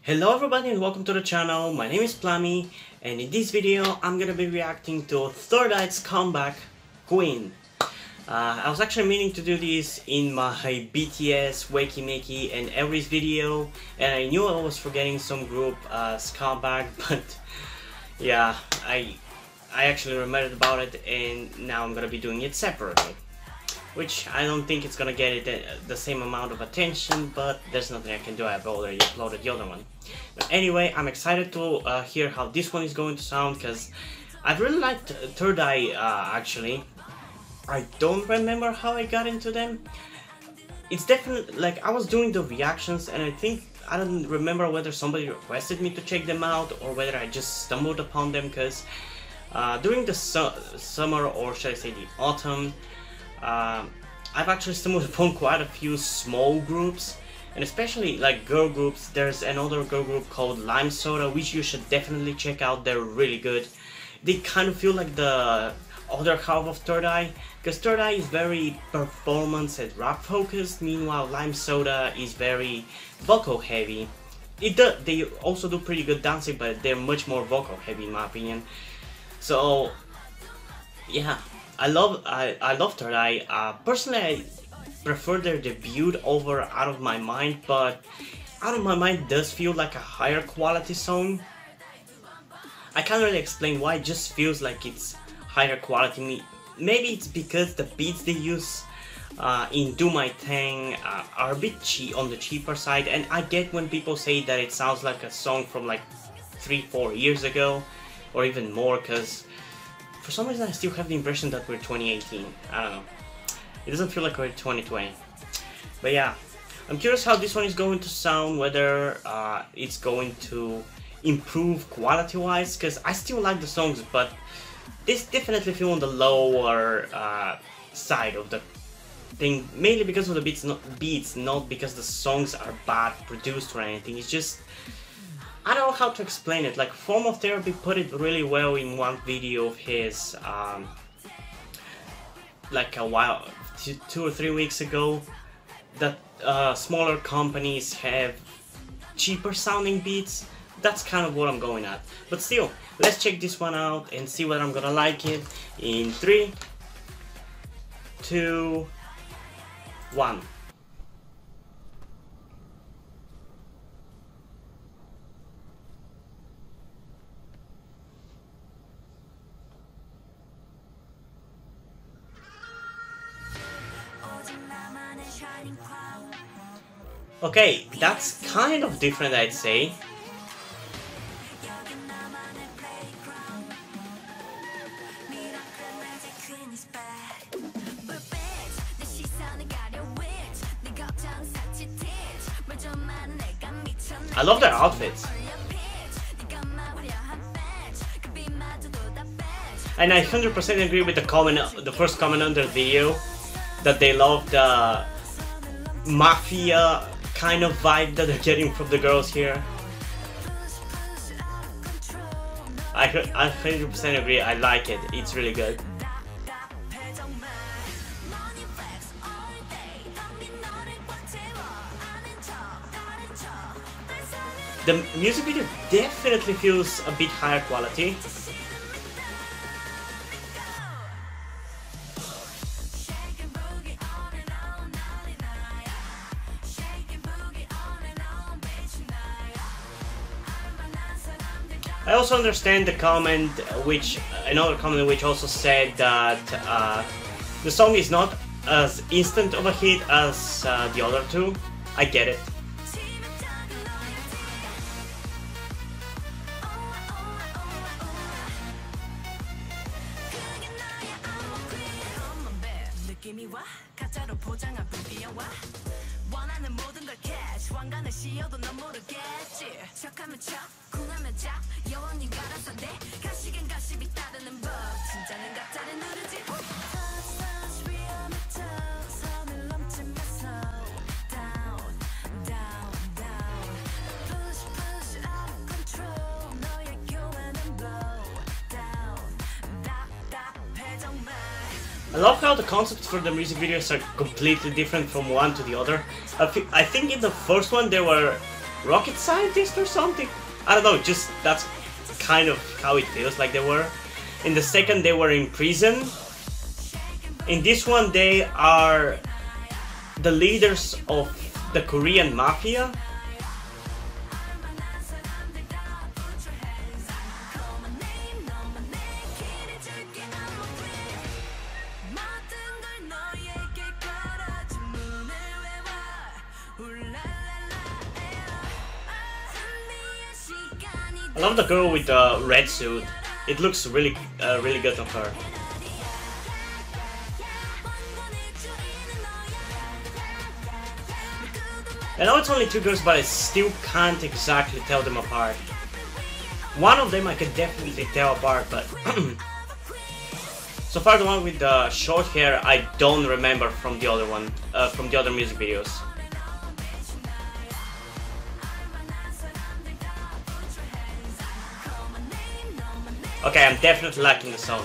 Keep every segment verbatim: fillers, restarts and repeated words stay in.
Hello everybody and welcome to the channel. My name is Plummy and in this video I'm gonna be reacting to Third Eye's comeback, Queen. Uh, I was actually meaning to do this in my B T S, Wakey Makey and Every's video, and I knew I was forgetting some group as comeback, but yeah, I, I actually remembered about it and now I'm gonna be doing it separately. Which I don't think it's gonna get it the same amount of attention, but there's nothing I can do. I've already uploaded the other one. But anyway, I'm excited to uh, hear how this one is going to sound, because I really liked Third Eye uh, actually. I don't remember how I got into them. It's definitely like I was doing the reactions and I think I don't remember whether somebody requested me to check them out or whether I just stumbled upon them, because uh, during the su summer, or should I say the autumn, Uh, I've actually stumbled upon quite a few small groups, and especially like girl groups. There's another girl group called Lime Soda, which you should definitely check out. They're really good. They kind of feel like the other half of Third Eye, because Third Eye is very performance and rap focused, meanwhile Lime Soda is very vocal heavy. It do, they also do pretty good dancing, but they're much more vocal heavy in my opinion. So yeah, I love I, I love Third Eye. Uh, personally, I prefer their debut over Out of My Mind, but Out of My Mind does feel like a higher quality song. I can't really explain why, it just feels like it's higher quality. Maybe it's because the beats they use uh, in Do My Thing uh, are a bit cheap, on the cheaper side, and I get when people say that it sounds like a song from like three, four years ago, or even more, because for some reason I still have the impression that we're twenty eighteen. I don't know. It doesn't feel like we're twenty twenty. But yeah, I'm curious how this one is going to sound, whether uh, it's going to improve quality-wise, because I still like the songs, but this definitely feel on the lower uh, side of the thing, mainly because of the beats, not, beats, not because the songs are bad produced or anything. It's just, I don't know how to explain it. Like Form of Therapy put it really well in one video of his, um, like a while, two or three weeks ago, that uh, smaller companies have cheaper sounding beats. That's kind of what I'm going at. But still, let's check this one out and see whether I'm gonna like it in three, two, one. Okay, that's kind of different, I'd say. I love their outfits. And I one hundred percent agree with the comment, the first comment under the video, that they love the mafia kind of vibe that they're getting from the girls here. I I one hundred percent agree. I like it. It's really good. The music video definitely feels a bit higher quality. I also understand the comment, which another comment which also said that uh, the song is not as instant of a hit as uh, the other two. I get it. I love how the concepts for the music videos are completely different from one to the other. I, I think in the first one they were rocket scientist or something. I don't know, just that's kind of how it feels like they were. In the second, they were in prison. In this one, they are the leaders of the Korean mafia. I love the girl with the red suit. It looks really, uh, really good on her. I know it's only two girls, but I still can't exactly tell them apart. One of them I can definitely tell apart, but so far the one with the short hair I don't remember from the other one, uh, from the other music videos. Okay, I'm definitely liking the song.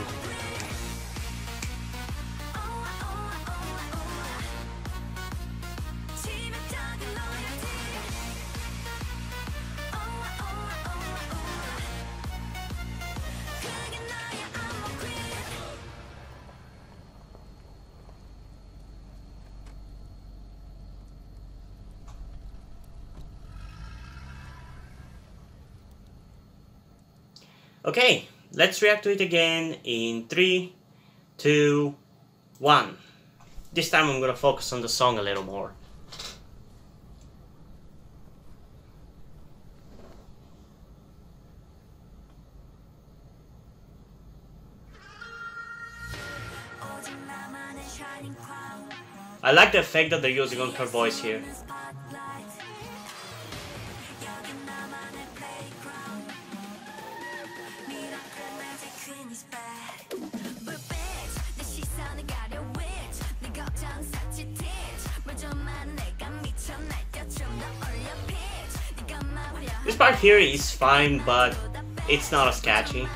Okay, let's react to it again in three, two, one. This time I'm gonna focus on the song a little more. I like the effect that they're using on her voice here. This part here is fine, but it's not as catchy.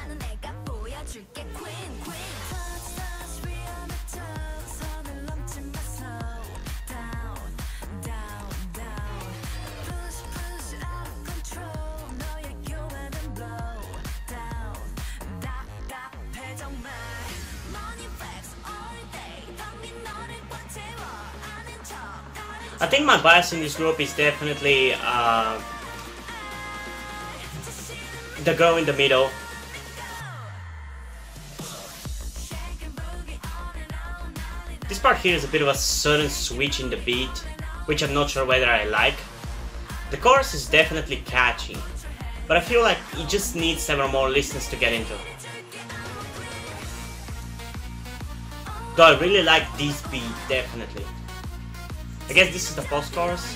I think my bias in this group is definitely uh, the girl in the middle. This part here is a bit of a sudden switch in the beat, which I'm not sure whether I like. The chorus is definitely catchy, but I feel like it just needs several more listens to get into. Though I really like this beat, definitely. I guess this is the post-chorus.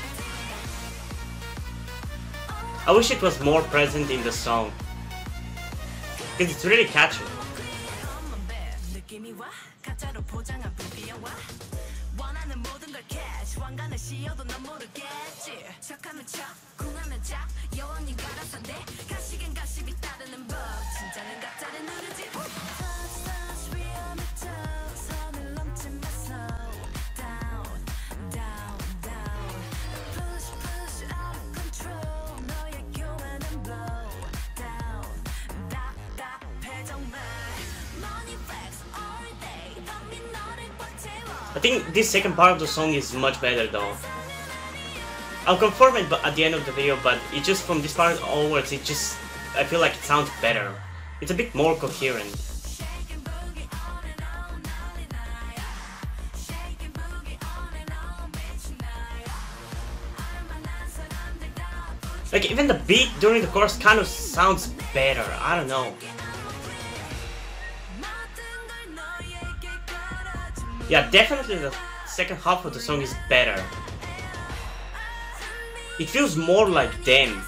I wish it was more present in the song, because it's really catchy. I think this second part of the song is much better though. I'll confirm it at the end of the video, but it just from this part onwards, it just, I feel like it sounds better. It's a bit more coherent. Like even the beat during the chorus kind of sounds better, I don't know. Yeah, definitely the second half of the song is better. It feels more like them.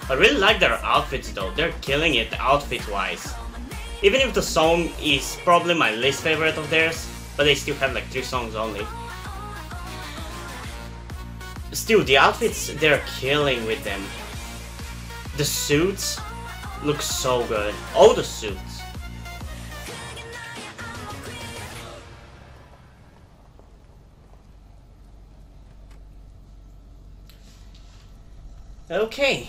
I really like their outfits though, they're killing it outfit wise. Even if the song is probably my least favorite of theirs, but they still have like three songs only. Still, the outfits, they're killing with them. The suits look so good, all the suits. Okay,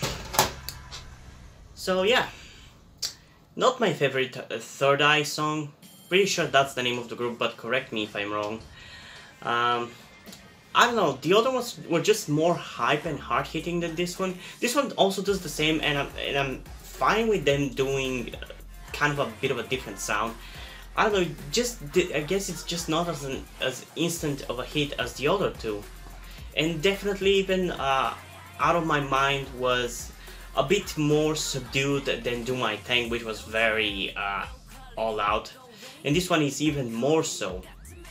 so yeah, not my favorite uh, Third Eye song. Pretty sure that's the name of the group, but correct me if I'm wrong. Um, I don't know, the other ones were just more hype and hard-hitting than this one. This one also does the same, and I'm, and I'm fine with them doing kind of a bit of a different sound. I don't know, just I guess it's just not as an as instant of a hit as the other two. And definitely even uh, Out of My Mind was a bit more subdued than Do My Thing, which was very uh, all out. And this one is even more so.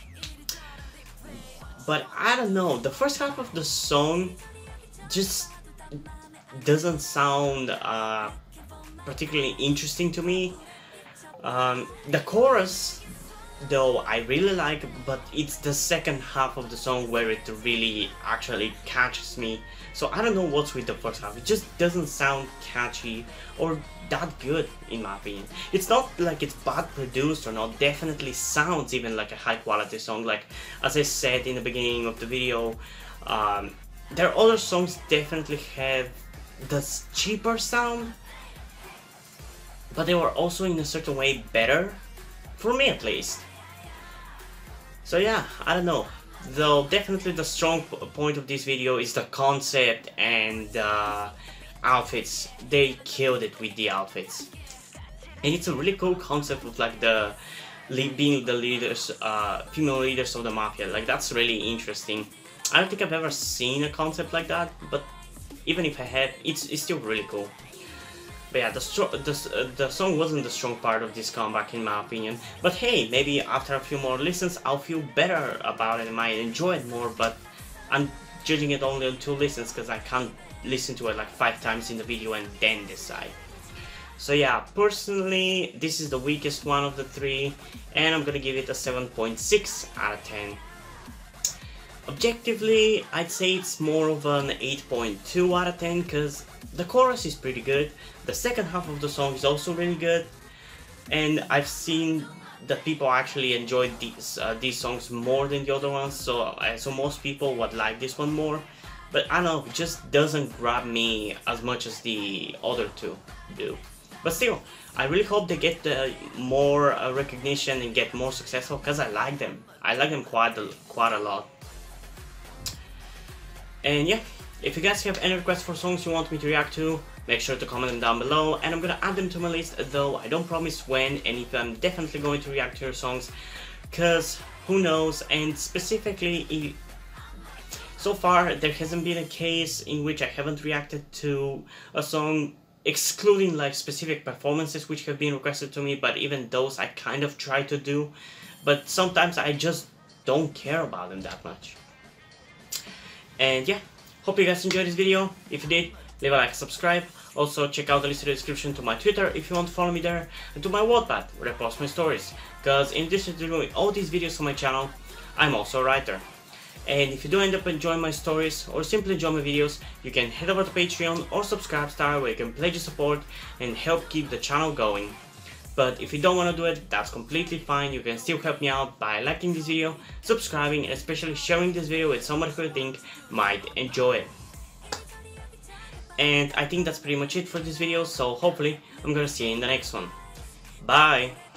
But I don't know, the first half of the song just doesn't sound uh, particularly interesting to me. Um, the chorus, though, I really like, but it's the second half of the song where it really actually catches me. So I don't know what's with the first half, it just doesn't sound catchy or that good in my opinion. It's not like it's bad produced or not, definitely sounds even like a high quality song. Like as I said in the beginning of the video, um, their other songs definitely have this cheaper sound, but they were also in a certain way better, for me at least. So yeah, I don't know. Though definitely the strong point of this video is the concept and uh, outfits. They killed it with the outfits. And it's a really cool concept with like the being the leaders, uh, female leaders of the mafia. Like that's really interesting. I don't think I've ever seen a concept like that, but even if I had, it's, it's still really cool. But yeah, the, the, uh, the song wasn't the strong part of this comeback in my opinion. But hey, maybe after a few more listens I'll feel better about it and might enjoy it more, but I'm judging it only on two listens because I can't listen to it like five times in the video and then decide. So yeah, personally this is the weakest one of the three and I'm gonna give it a seven point six out of ten. Objectively, I'd say it's more of an eight point two out of ten because the chorus is pretty good, the second half of the song is also really good, and I've seen that people actually enjoyed these uh, these songs more than the other ones, so uh, so most people would like this one more. But I don't know, it just doesn't grab me as much as the other two do. But still, I really hope they get uh, more uh, recognition and get more successful because I like them. I like them quite a, quite a lot. And yeah, if you guys have any requests for songs you want me to react to, make sure to comment them down below and I'm gonna add them to my list, though I don't promise when and if I'm definitely going to react to your songs, cause who knows. And specifically, so far there hasn't been a case in which I haven't reacted to a song, excluding like specific performances which have been requested to me, but even those I kind of try to do, but sometimes I just don't care about them that much. And yeah, hope you guys enjoyed this video. If you did, leave a like, subscribe. Also check out the list in the description to my Twitter if you want to follow me there, and to my Wattpad where I post my stories, because in addition to doing all these videos on my channel, I'm also a writer. And if you do end up enjoying my stories or simply enjoy my videos, you can head over to Patreon or Subscribestar where you can pledge your support and help keep the channel going. But if you don't want to do it, that's completely fine. You can still help me out by liking this video, subscribing, and especially sharing this video with somebody who you think might enjoy it. And I think that's pretty much it for this video, so hopefully I'm gonna see you in the next one. Bye!